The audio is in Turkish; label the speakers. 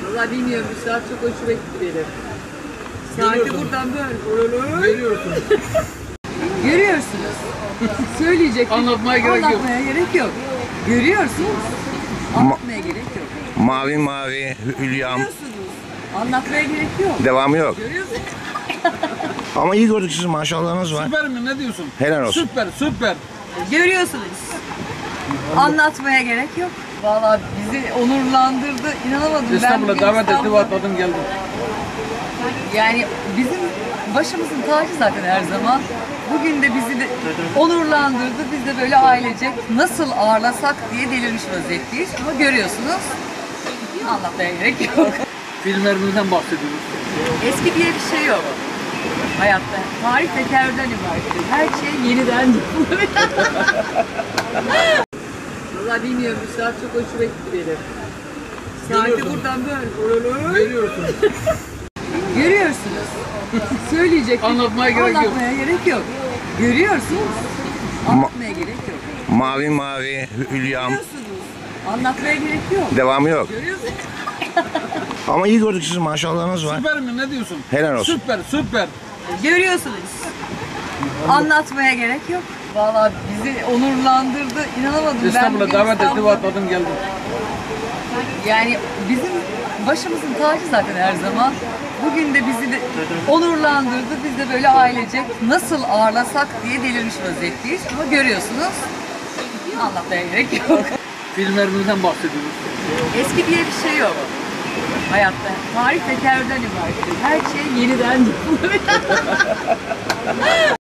Speaker 1: Vallahi bilmiyorum, bu saat çok hoşuma gitti benim. Saati buradan böyle.
Speaker 2: Görüyorsunuz.
Speaker 1: Görüyorsunuz. Söyleyecek.
Speaker 2: Anlatmaya gerek yok.
Speaker 1: Anlatmaya gerek yok. Görüyorsunuz. Anlatmaya gerek yok.
Speaker 3: Mavi mavi Hülya'm.
Speaker 1: Görüyorsunuz. Anlatmaya gerek yok.
Speaker 3: Devamı yok.
Speaker 1: Görüyorsunuz.
Speaker 3: Ama iyi gördük, sizin maşallahınız var.
Speaker 2: Süper mi? Ne diyorsun?
Speaker 3: Helal olsun.
Speaker 2: Süper, süper.
Speaker 1: Görüyorsunuz. Anlatmaya gerek yok. Vallahi bizi onurlandırdı. İnanamadım.
Speaker 2: İstanbul'a
Speaker 1: bugün
Speaker 2: davet etti,
Speaker 1: İstanbul'a-
Speaker 2: atladım geldim.
Speaker 1: Yani bizim başımızın tacı zaten her zaman. Bugün de bizi de onurlandırdı. Biz de böyle ailecek nasıl ağırlasak diye delirmiş vaziyetteyiz. Ama görüyorsunuz. Anlatmaya gerek yok.
Speaker 2: Filmlerimizden bahsediyoruz.
Speaker 1: Eski diye bir şey yok hayatta. Tarih tekerrürden ibarettir. Her şey yeniden yapılır. Vallahi bilmiyorum, bu saat çok hoşuma gitti benim. Saati
Speaker 2: Görüyorsunuz.
Speaker 1: buradan böyle.
Speaker 2: Görüyorsunuz.
Speaker 1: Görüyorsunuz. Söyleyecek.
Speaker 2: Anlatmaya gerek yok.
Speaker 1: Anlatmaya gerek yok. Görüyorsunuz. Anlatmaya gerek yok.
Speaker 3: Mavi mavi Hülya'm.
Speaker 1: Görüyorsunuz. Anlatmaya gerek yok.
Speaker 3: Devamı yok.
Speaker 1: Görüyorsunuz.
Speaker 3: Ama iyi gördük, sizin maşallahınız var.
Speaker 2: Süper mi? Ne diyorsun?
Speaker 3: Helal olsun.
Speaker 2: Süper, süper.
Speaker 1: Görüyorsunuz. Anlatmaya gerek yok. Vallahi bizi onurlandırdı. İnanamadım.
Speaker 2: İstanbul'a
Speaker 1: bugün
Speaker 2: davet etti,
Speaker 1: İstanbul'a-
Speaker 2: atladım geldim.
Speaker 1: Yani bizim başımızın tacı zaten her zaman. Bugün de bizi de onurlandırdı. Biz de böyle ailecek nasıl ağırlasak diye delirmiş vaziyetteyiz. Ama görüyorsunuz. Anlatmaya gerek yok.
Speaker 2: Filmlerimizden bahsediyoruz.
Speaker 1: Eski diye bir şey yok hayatta. Tarih tekerrürden ibarettir. Her şey yeniden yapılır.